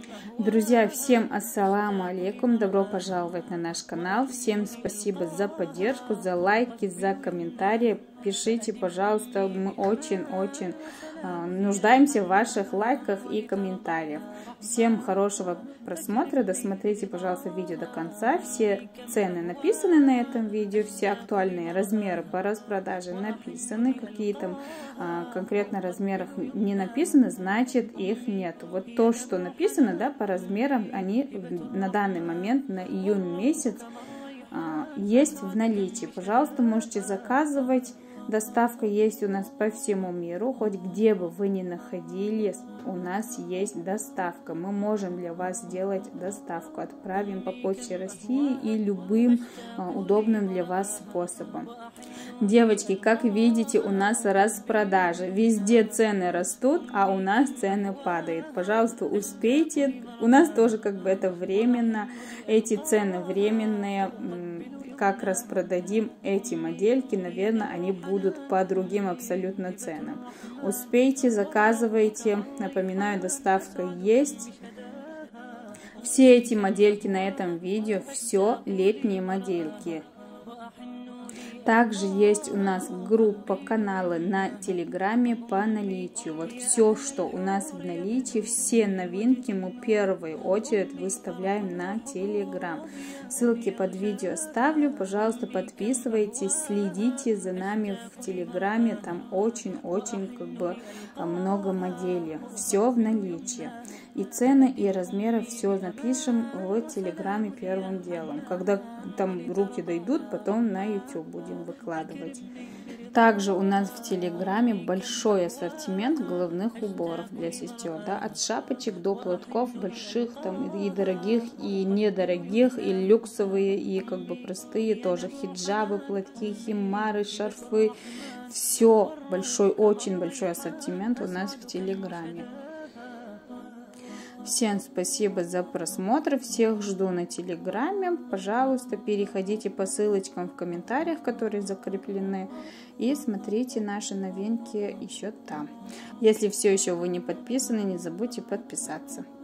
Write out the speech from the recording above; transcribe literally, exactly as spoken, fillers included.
Друзья, всем ассаламу алейкум, добро пожаловать на наш канал, всем спасибо за поддержку, за лайки, за комментарии, пишите, пожалуйста, мы очень-очень э, нуждаемся в ваших лайках и комментариях. Всем хорошего просмотра, досмотрите, пожалуйста, видео до конца, все цены написаны на этом видео, все актуальные размеры по распродаже написаны, какие там э, конкретно размерах не написаны, значит их нету. Вот то, что написано, да, по размерам, они на данный момент, на июнь месяц, есть в наличии. Пожалуйста, можете заказывать. Доставка есть у нас по всему миру. Хоть где бы вы ни находились, у нас есть доставка. Мы можем для вас сделать доставку. Отправим по почте России и любым удобным для вас способом. Девочки, как видите, у нас распродажи. Везде цены растут, а у нас цены падают. Пожалуйста, успейте. У нас тоже как бы это временно. Эти цены временные. Как распродадим эти модельки, наверное, они будут по другим абсолютно ценам. Успейте, заказывайте. Напоминаю, доставка есть. Все эти модельки на этом видео, все летние модельки. Также есть у нас группа, каналы на Телеграме по наличию. Вот все, что у нас в наличии, все новинки мы в первую очередь выставляем на Телеграм. Ссылки под видео ставлю. Пожалуйста, подписывайтесь, следите за нами в Телеграме. Там очень-очень как бы много моделей. Все в наличии. И цены, и размеры, все напишем в Телеграме первым делом. Когда там руки дойдут, потом на YouTube будем выкладывать. Также у нас в Телеграме большой ассортимент головных уборов для сестер, да, от шапочек до платков, больших там и дорогих, и недорогих, и люксовые, и как бы простые тоже, хиджабы, платки, химары, шарфы, все большой, очень большой ассортимент у нас в Телеграме. Всем спасибо за просмотр, всех жду на Телеграме. Пожалуйста, переходите по ссылочкам в комментариях, которые закреплены, и смотрите наши новинки еще там. Если все еще вы не подписаны, не забудьте подписаться.